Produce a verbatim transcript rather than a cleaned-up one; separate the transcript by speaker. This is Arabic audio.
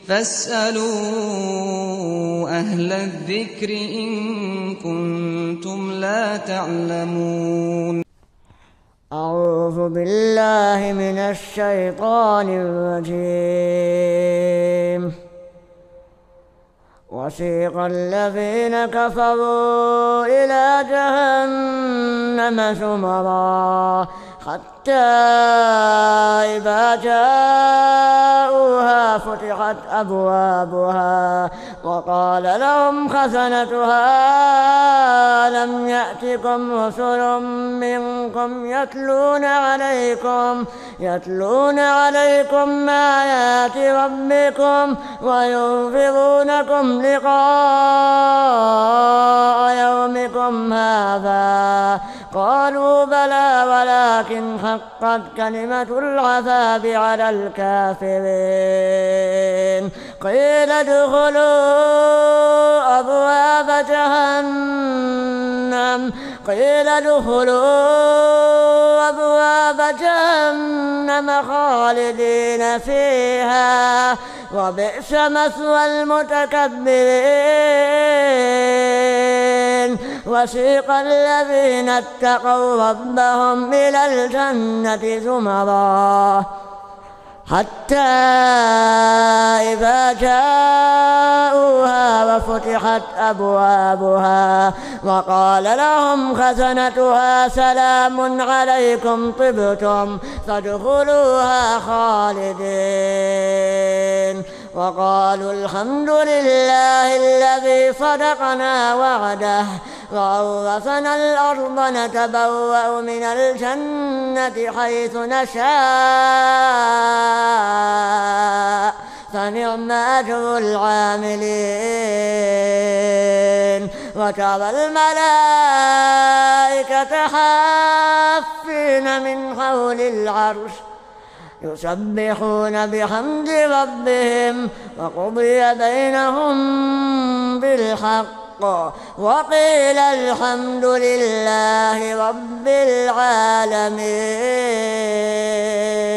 Speaker 1: فاسألوا أهل الذكر إن كنتم لا تعلمون.
Speaker 2: أعوذ بالله من الشيطان الرجيم. وسيق الذين كفروا إلى جهنم زمرا حتى إذا جاءوها فتحت أبوابها وقال لهم خزنتها ألم يأتكم رسل منكم يتلون عليكم يتلون عليكم آيات ربكم وينذرونكم لقاء يومكم هذا؟ قالوا بلى ولكن حقت كلمة العذاب على الكافرين. قيل ادخلوا أبواب جهنم قيل ادخلوا أبواب جهنم خالدين فيها وبئس مثوى المتكبرين. وسيق الذين اتقوا ربهم إلى الجنة زمرا حتى إذا جاءوها وفتحت أبوابها وقال لهم خزنتها سلام عليكم طبتم فادخلوها خالدين. وقالوا الحمد لله الذي صدقنا وعده وأورثنا الأرض نتبوأ من الجنة حيث نشاء فنعم أجر العاملين. وترى الملائكة حافين من حول العرش يسبحون بحمد ربهم وقضي بينهم بالحق وقيل الحمد لله رب العالمين.